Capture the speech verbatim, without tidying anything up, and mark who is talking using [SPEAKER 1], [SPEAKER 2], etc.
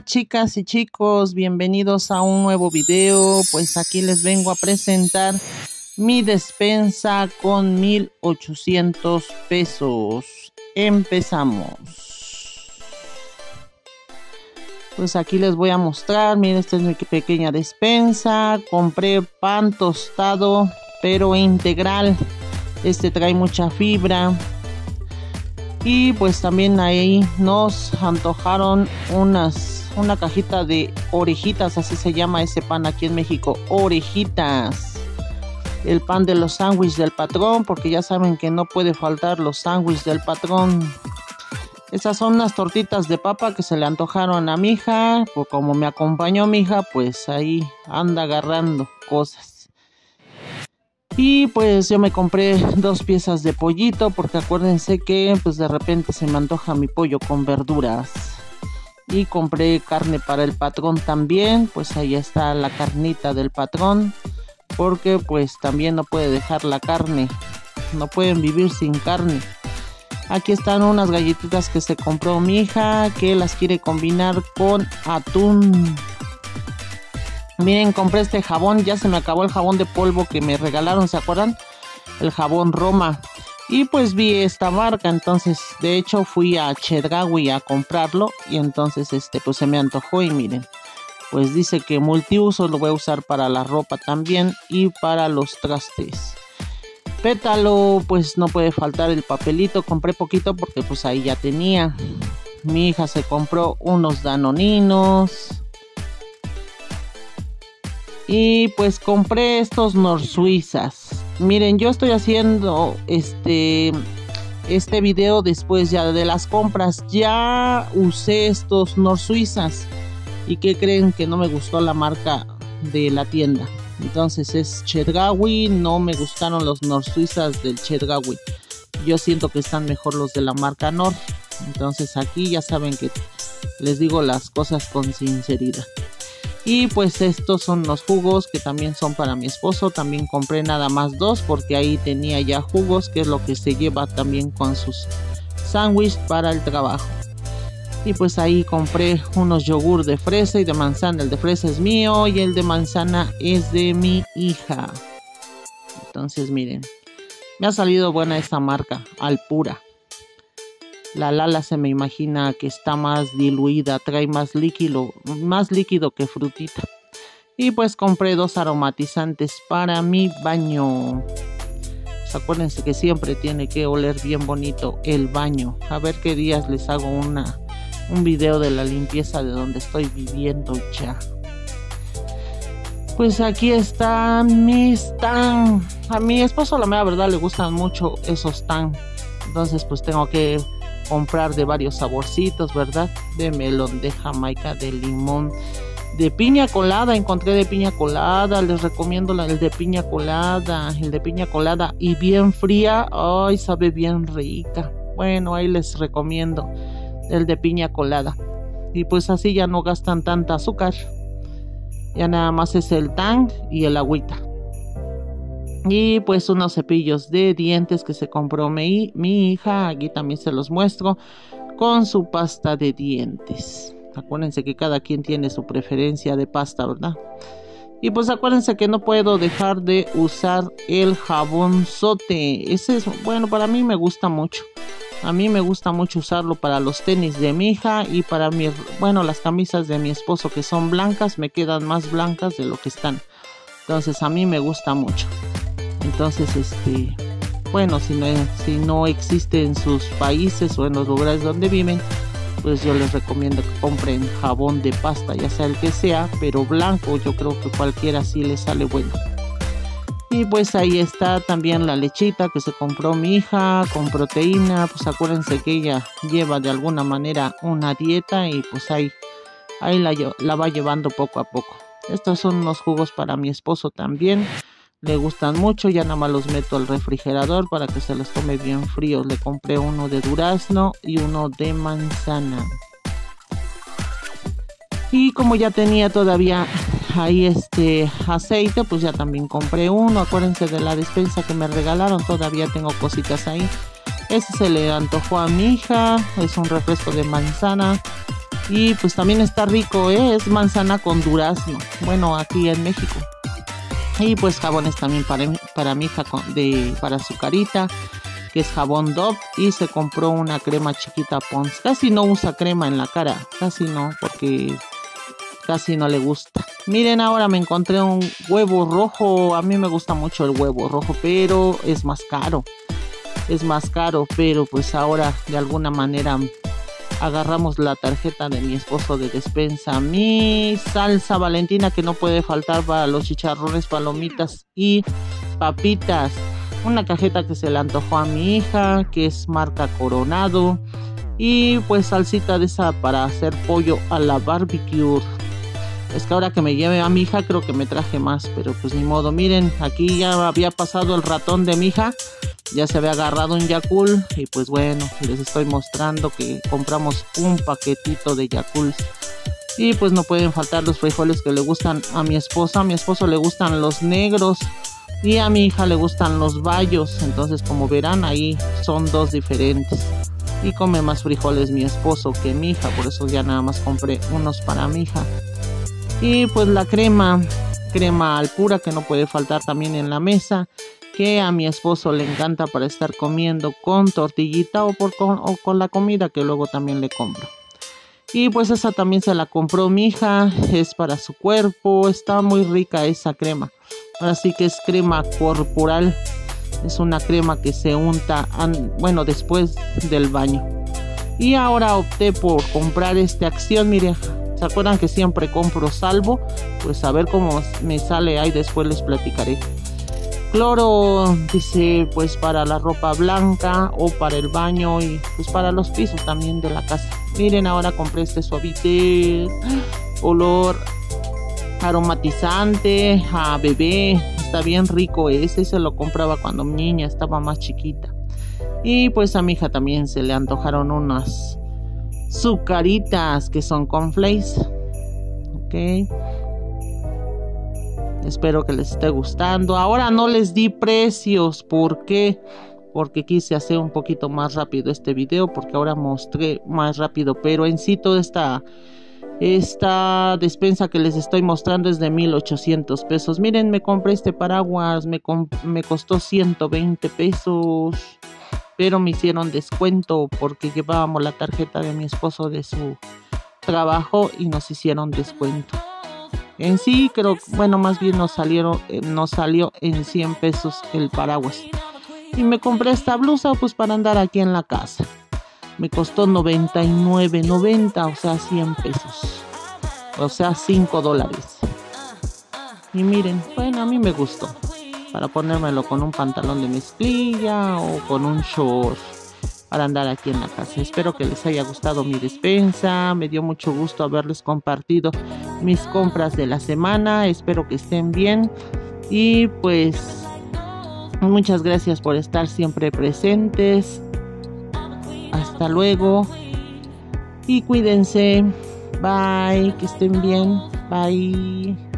[SPEAKER 1] chicas y chicos, bienvenidos a un nuevo video. Pues aquí les vengo a presentar mi despensa con mil ochocientos pesos. Empezamos. Pues aquí les voy a mostrar, miren, esta es mi pequeña despensa. Compré pan tostado pero integral, este trae mucha fibra. Y pues también ahí nos antojaron unas, una cajita de orejitas, así se llama ese pan aquí en México, orejitas. El pan de los sándwiches del patrón, porque ya saben que no puede faltar los sándwiches del patrón. Estas son unas tortitas de papa que se le antojaron a mi hija, pues como me acompañó mi hija, pues ahí anda agarrando cosas. Y pues yo me compré dos piezas de pollito, porque acuérdense que pues de repente se me antoja mi pollo con verduras. Y compré carne para el patrón también, pues ahí está la carnita del patrón, porque pues también no puede dejar la carne, no pueden vivir sin carne. Aquí están unas galletitas que se compró mi hija, que las quiere combinar con atún. Miren, compré este jabón, ya se me acabó el jabón de polvo que me regalaron, ¿se acuerdan? El jabón Roma. Y pues vi esta marca, entonces de hecho fui a Chedraui a comprarlo y entonces este pues se me antojó y miren. Pues dice que multiuso, lo voy a usar para la ropa también y para los trastes. Pétalo, pues no puede faltar el papelito, compré poquito porque pues ahí ya tenía. Mi hija se compró unos danoninos. Y pues compré estos norsuizas. Miren, yo estoy haciendo este, este video después ya de las compras. Ya usé estos norsuizas. ¿Y qué creen? Que no me gustó la marca de la tienda. Entonces es Chedraui. No me gustaron los norsuizas del Chedraui. Yo siento que están mejor los de la marca Nor. Entonces aquí ya saben que les digo las cosas con sinceridad. Y pues estos son los jugos que también son para mi esposo. También compré nada más dos porque ahí tenía ya jugos, que es lo que se lleva también con sus sándwiches para el trabajo. Y pues ahí compré unos yogur de fresa y de manzana. El de fresa es mío y el de manzana es de mi hija. Entonces miren, me ha salido buena esta marca, Alpura. La Lala se me imagina que está más diluida, trae más líquido, más líquido que frutita. Y pues compré dos aromatizantes para mi baño. Pues acuérdense que siempre tiene que oler bien bonito el baño. A ver qué días les hago una, un video de la limpieza de donde estoy viviendo ya. Pues aquí están mis tan. A mi esposo la mera verdad le gustan mucho esos tan. Entonces pues tengo que comprar de varios saborcitos, ¿verdad? De melón, de jamaica, de limón, de piña colada. Encontré de piña colada, les recomiendo el de piña colada, el de piña colada y bien fría. Ay, sabe bien rica. Bueno, ahí les recomiendo el de piña colada. Y pues así ya no gastan tanta azúcar. Ya nada más es el tan y el agüita. Y pues unos cepillos de dientes que se compró mi, mi hija. Aquí también se los muestro con su pasta de dientes. Acuérdense que cada quien tiene su preferencia de pasta, ¿verdad? Y pues acuérdense que no puedo dejar de usar el jabonzote. Ese es, bueno, para mí me gusta mucho. A mí me gusta mucho usarlo para los tenis de mi hija y para mi, bueno, las camisas de mi esposo que son blancas, me quedan más blancas de lo que están. Entonces a mí me gusta mucho. Entonces, este, bueno, si no, si no existe en sus países o en los lugares donde viven, pues yo les recomiendo que compren jabón de pasta, ya sea el que sea, pero blanco. Yo creo que cualquiera sí le sale bueno. Y pues ahí está también la lechita que se compró mi hija con proteína. Pues acuérdense que ella lleva de alguna manera una dieta y pues ahí, ahí la, la va llevando poco a poco. Estos son unos jugos para mi esposo también. Le gustan mucho, ya nada más los meto al refrigerador para que se los tome bien fríos. Le compré uno de durazno y uno de manzana. Y como ya tenía todavía ahí este aceite, pues ya también compré uno. Acuérdense de la despensa que me regalaron, todavía tengo cositas ahí. Este se le antojó a mi hija, es un refresco de manzana. Y pues también está rico, ¿eh? Es manzana con durazno. Bueno, aquí en México. Y pues jabones también para, para mi hija con, de, para su carita, que es jabón Dove. Y se compró una crema chiquita Pond's. Casi no usa crema en la cara, casi no, porque casi no le gusta. Miren, ahora me encontré un huevo rojo. A mí me gusta mucho el huevo rojo, pero es más caro. Es más caro, pero pues ahora de alguna manera agarramos la tarjeta de mi esposo de despensa. Mi salsa Valentina, que no puede faltar para los chicharrones, palomitas y papitas. Una cajeta que se le antojó a mi hija, que es marca Coronado. Y pues salsita de esa para hacer pollo a la barbecue. Es que ahora que me lleve a mi hija creo que me traje más, pero pues ni modo. Miren, aquí ya había pasado el ratón de mi hija. Ya se había agarrado un Yakult y pues bueno, les estoy mostrando que compramos un paquetito de Yakult. Y pues no pueden faltar los frijoles que le gustan a mi esposa. A mi esposo le gustan los negros y a mi hija le gustan los bayos. Entonces, como verán, ahí son dos diferentes. Y come más frijoles mi esposo que mi hija, por eso ya nada más compré unos para mi hija. Y pues la crema, crema al pura, que no puede faltar también en la mesa, que a mi esposo le encanta para estar comiendo con tortillita o, por, con, o con la comida que luego también le compro. Y pues esa también se la compró mi hija, es para su cuerpo, está muy rica esa crema. Así que es crema corporal, es una crema que se unta, bueno, después del baño. Y ahora opté por comprar este Acción, miren. ¿Se acuerdan que siempre compro Salvo? Pues a ver cómo me sale ahí, después les platicaré. Cloro, dice, pues para la ropa blanca o para el baño y pues para los pisos también de la casa. Miren, ahora compré este Suavitel, olor aromatizante a bebé. Está bien rico ese, se lo compraba cuando mi niña estaba más chiquita. Y pues a mi hija también se le antojaron unas sucaritas que son cornflakes. Ok. Espero que les esté gustando. Ahora no les di precios. ¿Por qué? Porque quise hacer un poquito más rápido este video. Porque ahora mostré más rápido. Pero en sí toda esta, esta despensa que les estoy mostrando es de mil ochocientos pesos. Miren, me compré este paraguas. Me, me costó ciento veinte pesos. Pero me hicieron descuento porque llevábamos la tarjeta de mi esposo de su trabajo y nos hicieron descuento. En sí creo, bueno, más bien nos salieron, eh, nos salió en cien pesos el paraguas. Y me compré esta blusa pues para andar aquí en la casa. Me costó noventa y nueve, noventa, o sea cien pesos. O sea cinco dólares. Y miren, bueno, a mí me gustó. Para ponérmelo con un pantalón de mezclilla o con un short para andar aquí en la casa. Espero que les haya gustado mi despensa. Me dio mucho gusto haberles compartido mis compras de la semana. Espero que estén bien. Y pues muchas gracias por estar siempre presentes. Hasta luego. Y cuídense. Bye. Que estén bien. Bye.